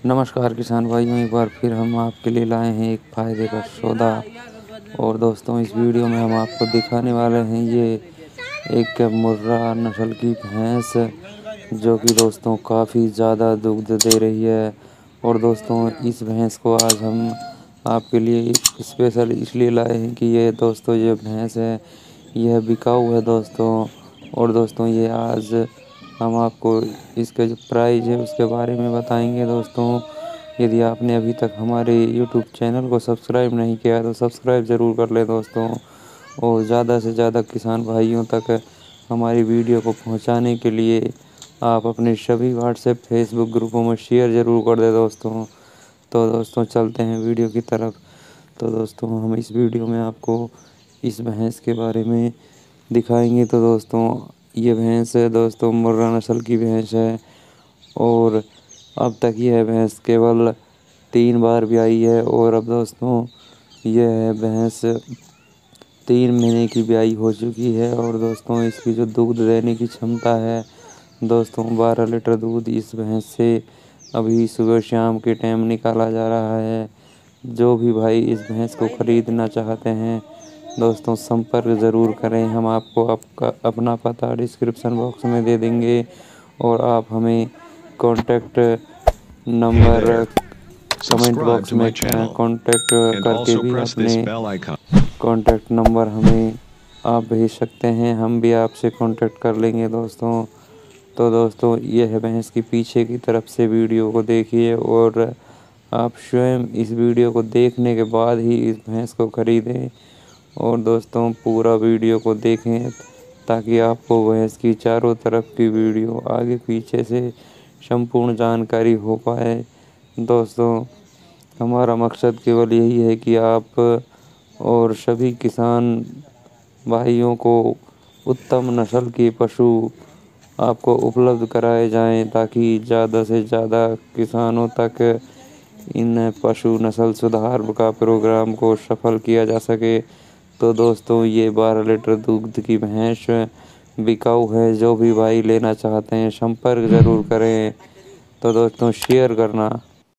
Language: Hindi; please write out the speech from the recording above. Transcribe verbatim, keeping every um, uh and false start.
नमस्कार किसान भाइयों, एक बार फिर हम आपके लिए लाए हैं एक फ़ायदे का सौदा। और दोस्तों, इस वीडियो में हम आपको दिखाने वाले हैं ये एक मुर्रा नस्ल की भैंस, जो कि दोस्तों काफ़ी ज़्यादा दूध दे रही है। और दोस्तों, इस भैंस को आज हम आपके लिए स्पेशल इसलिए लाए हैं कि ये दोस्तों ये भैंस है, यह बिकाऊ है दोस्तों। और दोस्तों, ये आज हम आपको इसके जो प्राइस है उसके बारे में बताएंगे दोस्तों। यदि आपने अभी तक हमारे यूट्यूब चैनल को सब्सक्राइब नहीं किया है तो सब्सक्राइब ज़रूर कर लें दोस्तों। और ज़्यादा से ज़्यादा किसान भाइयों तक हमारी वीडियो को पहुंचाने के लिए आप अपने सभी व्हाट्सएप फेसबुक ग्रुपों में शेयर ज़रूर कर दें दोस्तों। तो दोस्तों, चलते हैं वीडियो की तरफ। तो दोस्तों, हम इस वीडियो में आपको इस भैंस के बारे में दिखाएंगे। तो दोस्तों, ये भैंस है दोस्तों, मुर्रा नस्ल की भैंस है। और अब तक यह भैंस केवल तीन बार ब्याई है। और अब दोस्तों, यह भैंस तीन महीने की ब्याई हो चुकी है। और दोस्तों, इसकी जो दूध देने की क्षमता है दोस्तों, बारह लीटर दूध इस भैंस से अभी सुबह शाम के टाइम निकाला जा रहा है। जो भी भाई इस भैंस को ख़रीदना चाहते हैं दोस्तों, संपर्क ज़रूर करें। हम आपको आपका अपना पता डिस्क्रिप्शन बॉक्स में दे देंगे। और आप हमें contact Hey number there, comment subscribe box to में my channel कॉन्टैक्ट and करके also भी press this अपने bell icon. कॉन्टैक्ट नंबर हमें आप भेज सकते हैं, हम भी आपसे कॉन्टैक्ट कर लेंगे दोस्तों। तो दोस्तों, ये है भैंस की पीछे की तरफ से वीडियो को देखिए और आप स्वयं इस वीडियो को देखने के बाद ही इस भैंस को ख़रीदें। और दोस्तों, पूरा वीडियो को देखें ताकि आपको भैंस की चारों तरफ की वीडियो आगे पीछे से संपूर्ण जानकारी हो पाए। दोस्तों, हमारा मकसद केवल यही है कि आप और सभी किसान भाइयों को उत्तम नस्ल के पशु आपको उपलब्ध कराए जाएं, ताकि ज़्यादा से ज़्यादा किसानों तक इन पशु नस्ल सुधार का प्रोग्राम को सफल किया जा सके। तो दोस्तों, ये बारह लीटर दूध की भैंस बिकाऊ है। जो भी भाई लेना चाहते हैं संपर्क ज़रूर करें। तो दोस्तों, शेयर करना